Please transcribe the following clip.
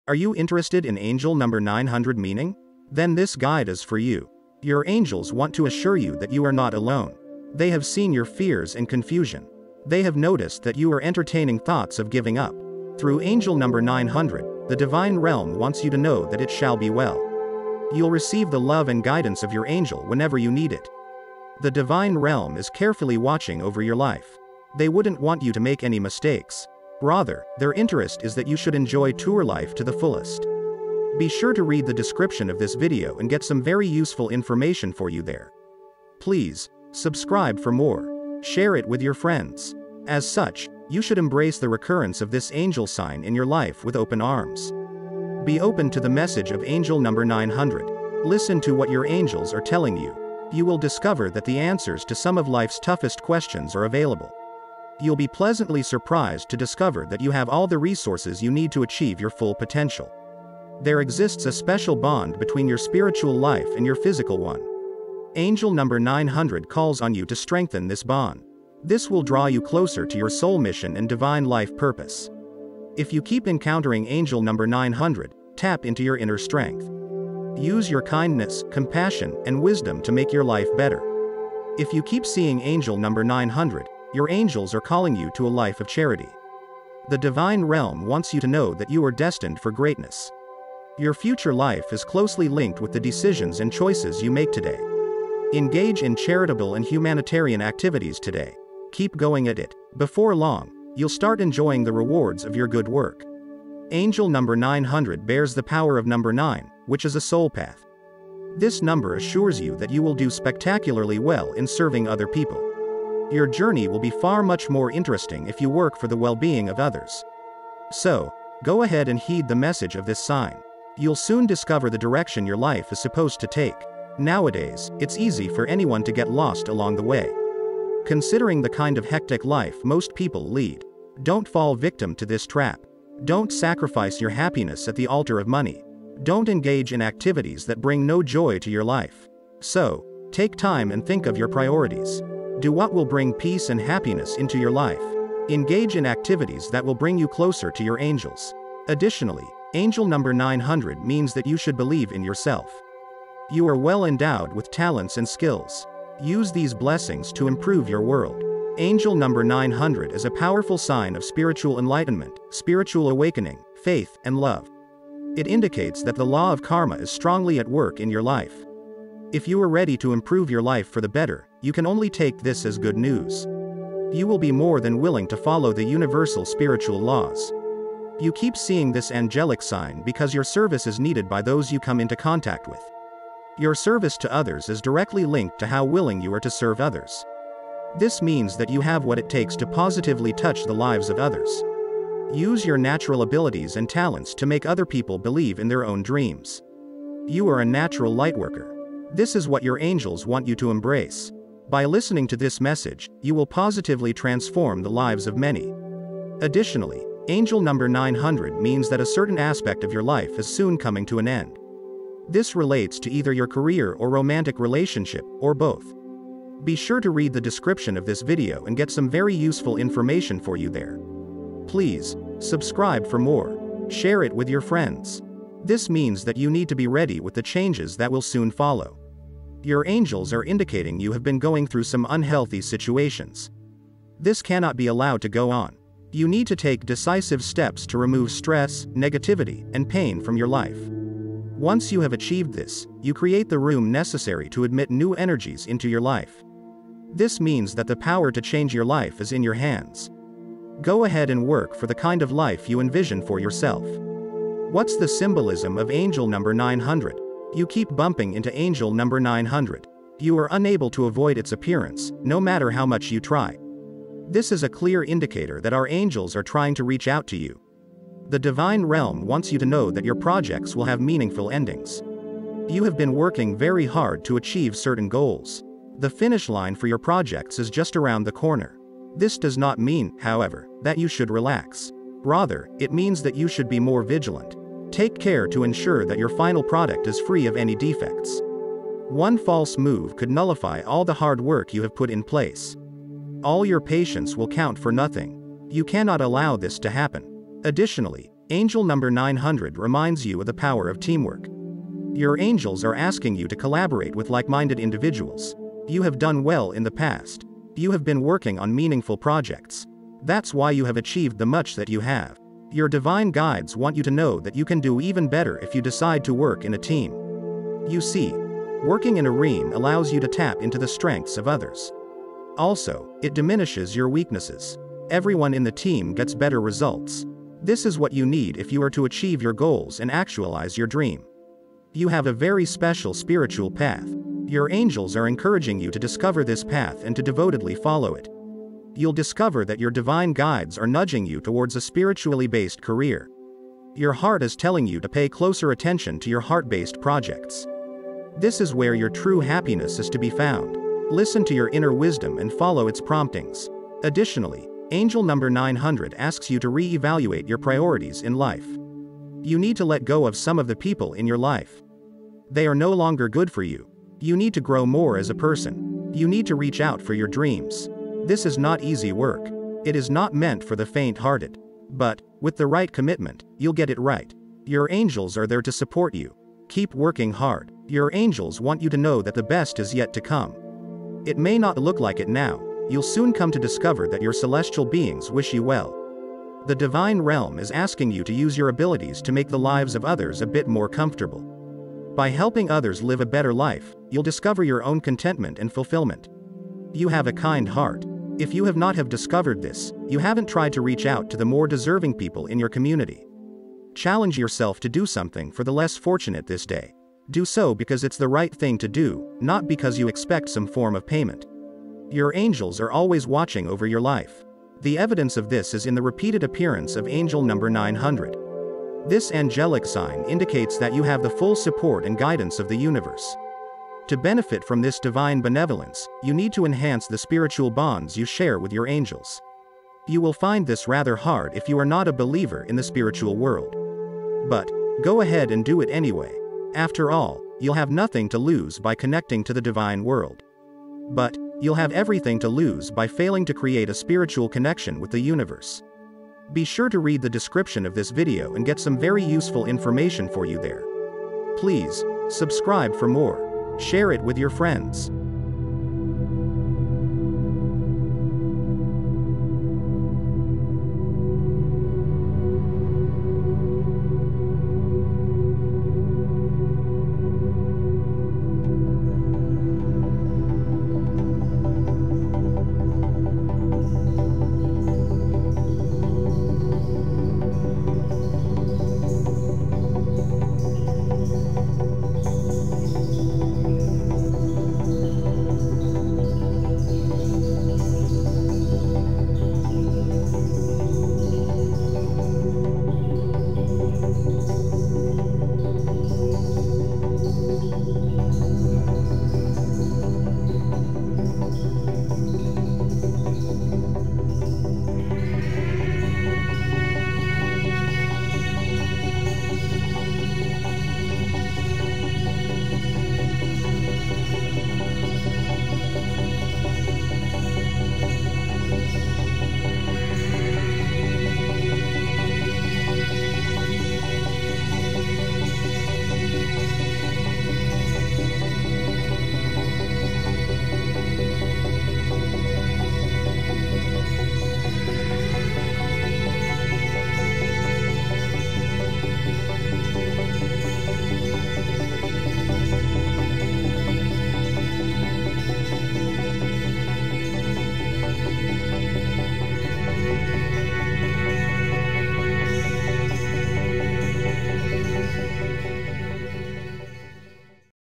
Are you interested in angel number 900 meaning? Then this guide is for you. Your angels want to assure you that you are not alone. They have seen your fears and confusion. They have noticed that you are entertaining thoughts of giving up. Through angel number 900, the divine realm wants you to know that it shall be well. You'll receive the love and guidance of your angel whenever you need it. The divine realm is carefully watching over your life. They wouldn't want you to make any mistakes. Rather, their interest is that you should enjoy tour life to the fullest. Be sure to read the description of this video and get some very useful information for you there. Please, subscribe for more. Share it with your friends. As such, you should embrace the recurrence of this angel sign in your life with open arms. Be open to the message of angel number 900. Listen to what your angels are telling you. You will discover that the answers to some of life's toughest questions are available. You'll be pleasantly surprised to discover that you have all the resources you need to achieve your full potential. There exists a special bond between your spiritual life and your physical one. Angel number 900 calls on you to strengthen this bond. This will draw you closer to your soul mission and divine life purpose. If you keep encountering angel number 900, tap into your inner strength. Use your kindness, compassion, and wisdom to make your life better. If you keep seeing angel number 900, your angels are calling you to a life of charity. The divine realm wants you to know that you are destined for greatness. Your future life is closely linked with the decisions and choices you make today. Engage in charitable and humanitarian activities today. Keep going at it. Before long, you'll start enjoying the rewards of your good work. Angel number 900 bears the power of number 9, which is a soul path. This number assures you that you will do spectacularly well in serving other people. Your journey will be far much more interesting if you work for the well-being of others. So, go ahead and heed the message of this sign. You'll soon discover the direction your life is supposed to take. Nowadays, it's easy for anyone to get lost along the way. Considering the kind of hectic life most people lead, don't fall victim to this trap. Don't sacrifice your happiness at the altar of money. Don't engage in activities that bring no joy to your life. So, take time and think of your priorities. Do what will bring peace and happiness into your life. Engage in activities that will bring you closer to your angels. Additionally, angel number 900 means that you should believe in yourself. You are well endowed with talents and skills. Use these blessings to improve your world. Angel number 900 is a powerful sign of spiritual enlightenment, spiritual awakening, faith, and love. It indicates that the law of karma is strongly at work in your life. If you are ready to improve your life for the better, you can only take this as good news. You will be more than willing to follow the universal spiritual laws. You keep seeing this angelic sign because your service is needed by those you come into contact with. Your service to others is directly linked to how willing you are to serve others. This means that you have what it takes to positively touch the lives of others. Use your natural abilities and talents to make other people believe in their own dreams. You are a natural lightworker. This is what your angels want you to embrace. By listening to this message, you will positively transform the lives of many. Additionally, angel number 900 means that a certain aspect of your life is soon coming to an end. This relates to either your career or romantic relationship, or both. Be sure to read the description of this video and get some very useful information for you there. Please, subscribe for more. Share it with your friends. This means that you need to be ready with the changes that will soon follow. Your angels are indicating you have been going through some unhealthy situations. This cannot be allowed to go on. You need to take decisive steps to remove stress, negativity, and pain from your life. Once you have achieved this, you create the room necessary to admit new energies into your life. This means that the power to change your life is in your hands. Go ahead and work for the kind of life you envision for yourself. What's the symbolism of angel number 900? You keep bumping into angel number 900. You are unable to avoid its appearance, no matter how much you try. This is a clear indicator that our angels are trying to reach out to you. The divine realm wants you to know that your projects will have meaningful endings. You have been working very hard to achieve certain goals. The finish line for your projects is just around the corner. This does not mean, however, that you should relax. Rather, it means that you should be more vigilant. Take care to ensure that your final product is free of any defects. One false move could nullify all the hard work you have put in place. All your patience will count for nothing. You cannot allow this to happen. Additionally, Angel number 900 reminds you of the power of teamwork. Your angels are asking you to collaborate with like-minded individuals. You have done well in the past. You have been working on meaningful projects. That's why you have achieved the much that you have. Your divine guides want you to know that you can do even better if you decide to work in a team. You see, working in a team allows you to tap into the strengths of others. Also, it diminishes your weaknesses. Everyone in the team gets better results. This is what you need if you are to achieve your goals and actualize your dream. You have a very special spiritual path. Your angels are encouraging you to discover this path and to devotedly follow it. You'll discover that your divine guides are nudging you towards a spiritually based career. Your heart is telling you to pay closer attention to your heart-based projects. This is where your true happiness is to be found. Listen to your inner wisdom and follow its promptings. Additionally, angel number 900 asks you to re-evaluate your priorities in life. You need to let go of some of the people in your life. They are no longer good for you. You need to grow more as a person. You need to reach out for your dreams. This is not easy work. It is not meant for the faint-hearted. But, with the right commitment, you'll get it right. Your angels are there to support you. Keep working hard. Your angels want you to know that the best is yet to come. It may not look like it now. You'll soon come to discover that your celestial beings wish you well. The divine realm is asking you to use your abilities to make the lives of others a bit more comfortable. By helping others live a better life, you'll discover your own contentment and fulfillment. You have a kind heart. If you have not discovered this, you haven't tried to reach out to the more deserving people in your community. Challenge yourself to do something for the less fortunate this day. Do so because it's the right thing to do, not because you expect some form of payment. Your angels are always watching over your life. The evidence of this is in the repeated appearance of angel number 900. This angelic sign indicates that you have the full support and guidance of the universe. To benefit from this divine benevolence, you need to enhance the spiritual bonds you share with your angels. You will find this rather hard if you are not a believer in the spiritual world. But, go ahead and do it anyway. After all, you'll have nothing to lose by connecting to the divine world. But, you'll have everything to lose by failing to create a spiritual connection with the universe. Be sure to read the description of this video and get some very useful information for you there. Please, subscribe for more. Share it with your friends.